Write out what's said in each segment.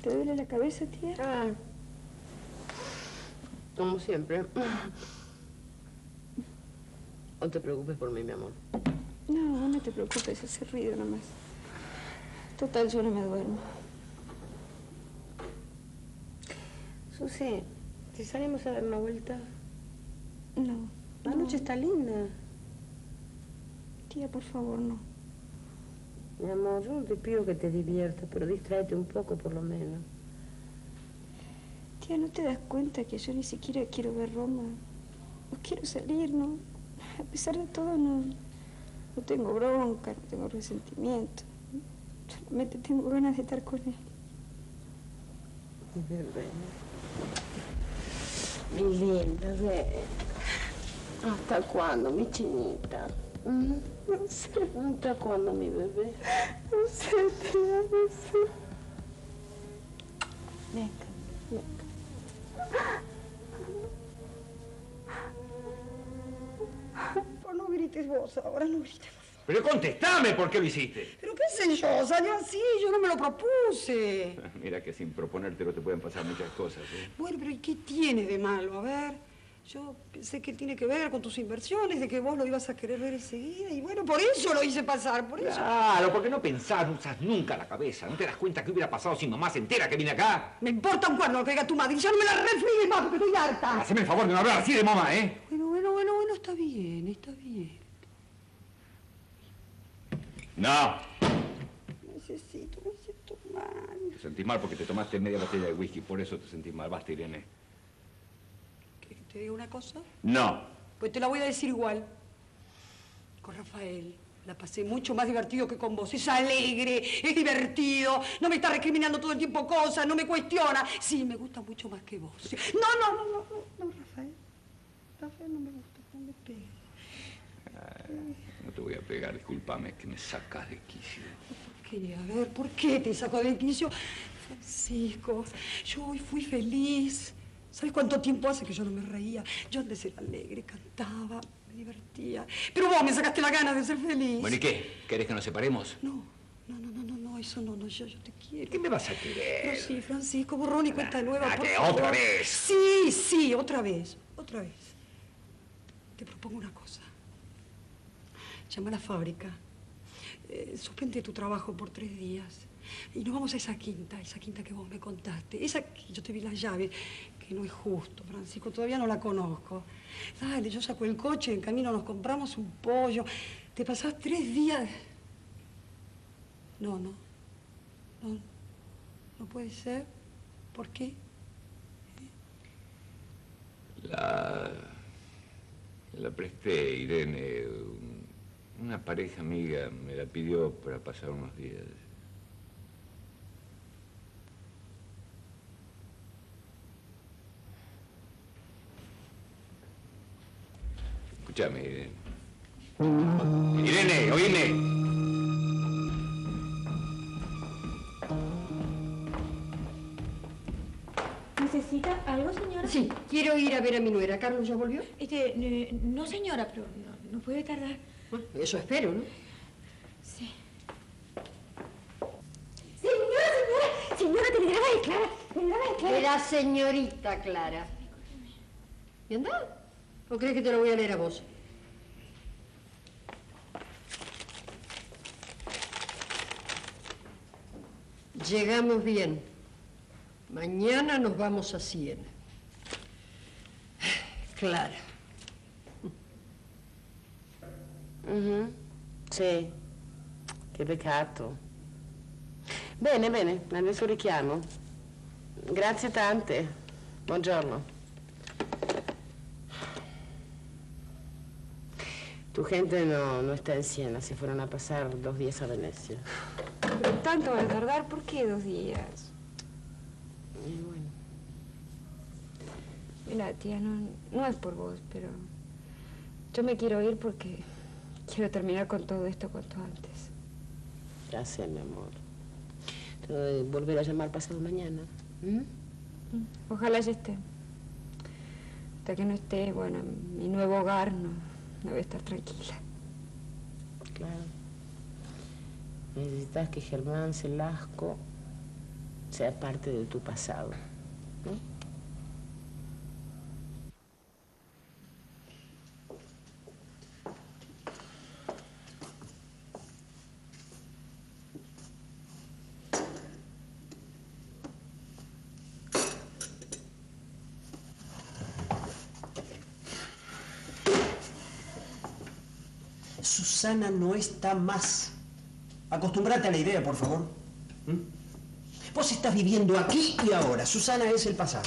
¿Te duele la cabeza, tía? Ah, como siempre. No te preocupes por mí, mi amor. No, no te preocupes, hace ruido nomás. Total, yo no me duermo. Susi, ¿si salimos a dar una vuelta? No. La noche está linda. Tía, por favor, no. Mi amor, yo no te pido que te diviertas, pero distráete un poco por lo menos. Tía, ¿no te das cuenta que yo ni siquiera quiero ver Roma? No quiero salir, ¿no? A pesar de todo, no tengo bronca, no tengo resentimiento. Solamente tengo ganas de estar con él. Bebé. Mi linda, bebé. ¿Hasta cuándo, mi chinita? No sé. ¿Hasta cuándo, mi bebé? No sé, tía, no sé. Venga, venga. No grites vos ahora, no grites, por favor. Pero contestame, ¿por qué lo hiciste? Pero qué sé yo, salió así, yo no me lo propuse. Mira que sin proponértelo te pueden pasar muchas cosas, ¿eh? Bueno, pero ¿y qué tiene de malo? A ver, yo pensé que tiene que ver con tus inversiones, de que vos lo ibas a querer ver enseguida, y bueno, por eso lo hice pasar, por eso. Claro, porque no pensás, no usás nunca la cabeza. ¿No te das cuenta qué hubiera pasado si mamá se entera que vine acá? Me importa un cuerno lo que diga tu madre, y ya no me la refrigues más, porque estoy harta. Haceme el favor de no hablar así de mamá, ¿eh? Bueno, está bien, está bien. No. Me siento mal. Te sentís mal porque te tomaste media botella de whisky, por eso te sentís mal. Basta, Irene. ¿Querés que te diga una cosa? No. Pues te la voy a decir igual. Con Rafael la pasé mucho más divertido que con vos. Es alegre, es divertido, no me está recriminando todo el tiempo cosas, no me cuestiona. Sí, me gusta mucho más que vos. No, Rafael. Rafael no me gusta, no me pegues. No te voy a pegar, discúlpame, es que me sacas de quicio. ¿Por qué? A ver, ¿por qué te saco de quicio? Francisco, yo hoy fui feliz. ¿Sabes cuánto tiempo hace que yo no me reía? Yo antes era alegre, cantaba, me divertía. Pero vos me sacaste la gana de ser feliz. Bueno, ¿y qué? ¿Querés que nos separemos? No, eso no, yo te quiero. ¿Qué me vas a querer? Pero sí, Francisco, borrón y cuenta nueva, por que favor. otra vez. Sí, otra vez. Te propongo una cosa. Llama a la fábrica. Suspende tu trabajo por 3 días. Y nos vamos a esa quinta que vos me contaste. Esa que yo te vi las llaves, que no es justo, Francisco, todavía no la conozco. Dale, yo saco el coche, en camino nos compramos un pollo. Te pasás 3 días... No puede ser. ¿Por qué? La presté, Irene. Una pareja amiga me la pidió para pasar unos días. Escúchame, Irene. Irene, oíme. ¿Necesita algo, señora? Sí, quiero ir a ver a mi nuera. ¿Carlos ya volvió? No, señora, pero no puede tardar. Bueno, eso espero, ¿no? Sí. Señora, telegrama de Clara. Era señorita Clara. ¿Y anda? ¿O crees que te lo voy a leer a vos? Llegamos bien. Mañana nos vamos a Siena. Clara. Sì, che peccato. Bene, adesso richiamo. Grazie tante. Buongiorno. Tu gente no está en Siena, se fueron a pasar 2 días a Venecia. Pero tanto van a tardar, ¿por qué 2 días? Y bueno. Mira, tía, no es por vos, pero yo me quiero ir porque quiero terminar con todo esto cuanto antes. Ya sé, mi amor. Te voy a volver a llamar pasado mañana. Ojalá ya esté. Hasta que no esté, bueno, en mi nuevo hogar no voy a estar tranquila. Claro. Necesitas que Germán se lasco sea parte de tu pasado, ¿no? Susana no está más. Acostúmbrate a la idea, por favor. Vos estás viviendo aquí y ahora. Susana es el pasado.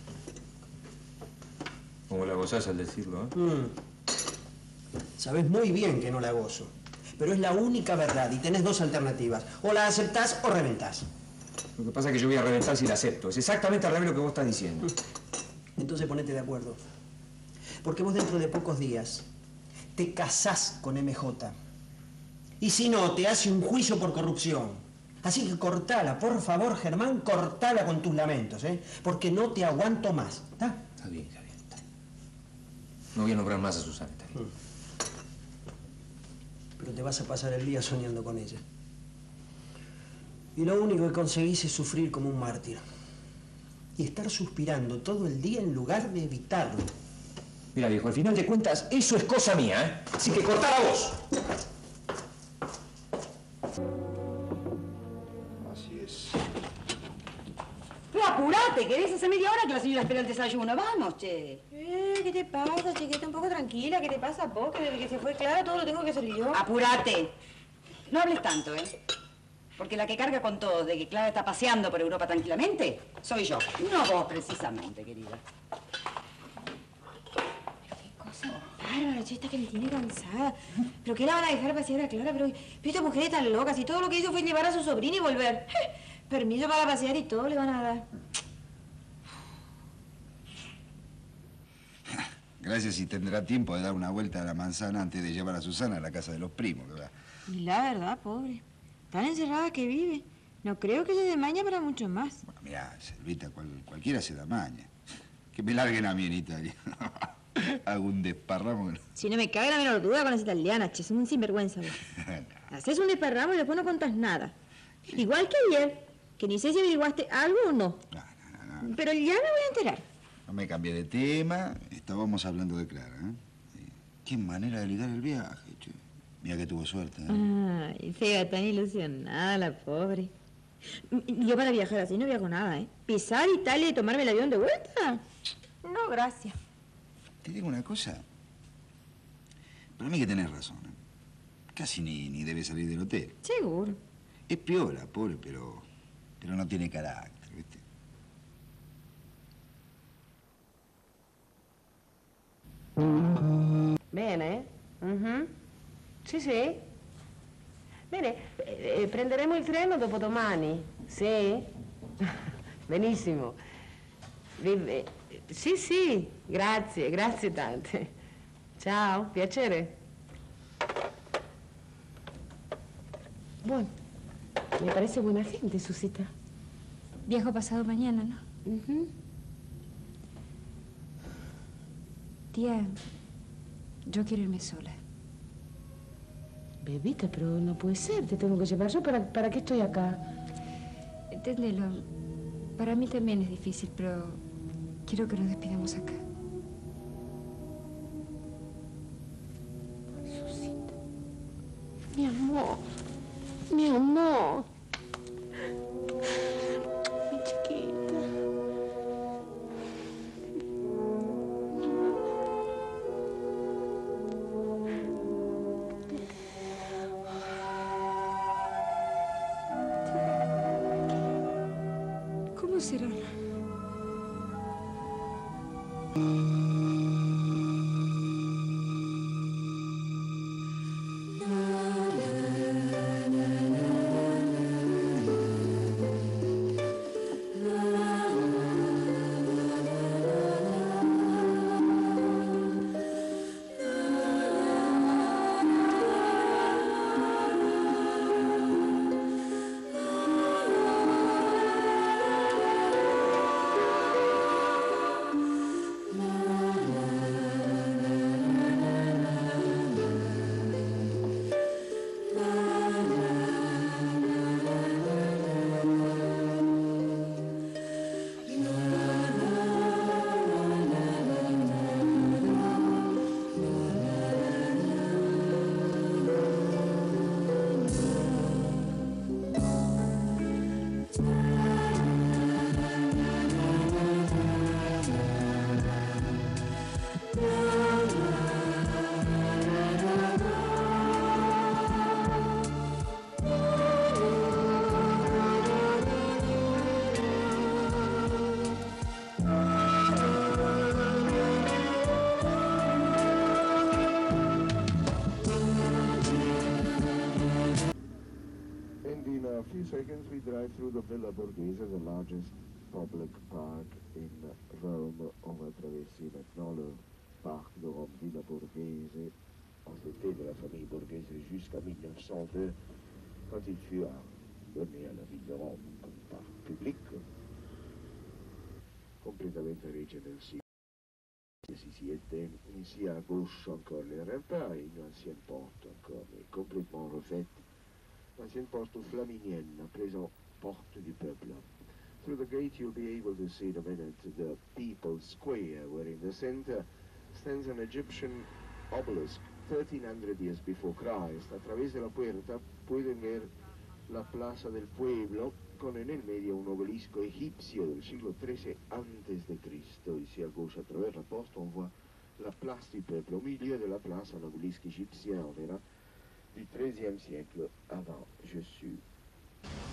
Como la gozás al decirlo, ¿eh? Sabés muy bien que no la gozo. Pero es la única verdad y tenés dos alternativas. O la aceptás o reventás. Lo que pasa es que yo voy a reventar si la acepto. Es exactamente al revés lo que vos estás diciendo. Entonces ponete de acuerdo. Porque vos dentro de pocos días te casás con MJ. Y si no, te hace un juicio por corrupción. Así que cortala, por favor, Germán, cortala con tus lamentos, ¿eh? Porque no te aguanto más, ¿está? Está bien, está bien. No voy a nombrar más a Susana, está bien. Pero te vas a pasar el día soñando con ella. Y lo único que conseguís es sufrir como un mártir. Y estar suspirando todo el día en lugar de evitarlo. Mira, viejo, al final de cuentas, eso es cosa mía, ¿eh? Así que cortala vos. Así es. Pero apurate, querés hace media hora que la señora espera el desayuno. Vamos, che. ¿Qué te pasa, chiquita? Un poco tranquila. ¿Qué te pasa vos? Que desde que se fue Clara todo lo tengo que hacer yo. Apurate. No hables tanto, ¿eh? Porque la que carga con todo de que Clara está paseando por Europa tranquilamente, soy yo. No vos, precisamente, querida. Bárbara, che, esta que me tiene cansada. ¿Pero qué la van a dejar pasear a Clara? Pero esta mujer es tan loca. Si todo lo que hizo fue llevar a su sobrina y volver. Permiso para pasear y todo le van a dar. Gracias si tendrá tiempo de dar una vuelta a la manzana antes de llevar a Susana a la casa de los primos, ¿verdad? Y la verdad, pobre. Tan encerrada que vive. No creo que se dé maña para mucho más. Bueno, mirá, Selvita, cualquiera se da maña. Que me larguen a mí en Italia. Hago un desparramo. Si no me cabe la menor duda con esa italiana, che, es un sinvergüenza. Haces un desparramo y después no contás nada. Igual que ayer, que ni sé si averiguaste algo o no. No. Pero ya me voy a enterar. No me cambié de tema, estábamos hablando de Clara, ¿eh? Qué manera de ligar el viaje, che. Mira que tuvo suerte, ¿eh? Ay, se va tan ilusionada la pobre. Yo para viajar así no viajo nada, ¿eh? ¿Pisar Italia y tomarme el avión de vuelta? No, gracias. Te digo una cosa. Para mí que tenés razón, ¿eh? Casi ni debe salir del hotel. Seguro. Es piola, pobre, pero no tiene carácter, ¿viste? Bene. Sì, sì. Bene, prenderemo il treno dopodomani. Sì? Benissimo. Sì, sì, grazie tante. Ciao, piacere. Bueno, me parece buena gente, Susita. Viajo pasado mañana, ¿no? Tía, yo quiero irme sola. Bebita, pero no puede ser, te tengo que llevar yo. ¿Para qué estoy acá? Entendelo. Para mí también es difícil, pero quiero que nos despidamos acá. Susita. Mi amor. Mi amor. Mi chiquita. ¿Cómo será? seconds, we drive through the Villa Borghese, the largest public park in Rome. On va traverser maintenant le parc de Rome, Villa Borghese, entêté de la famille Borghese jusqu'à 1902, quand il fut donné à la ville de Rome comme parc public, completamente régional. Ici à gauche encore les remparts et une ancienne porte encore, mais complètement refaite. L'ancienne porte flaminienne, à présent porte du peuple. Through the gate you'll be able to see in a minute the People's Square, where in the center stands an Egyptian obelisk 1300 years before Christ. A través de la puerta pueden ver la Plaza del Pueblo, con en el medio un obelisco egipcio del siglo XIII antes de Cristo. Ici à gauche, à travers la porte, on voit la place du peuple. Au milieu de la place, un obélisque égyptien, on verra, du XIIIe siècle avant Jésus.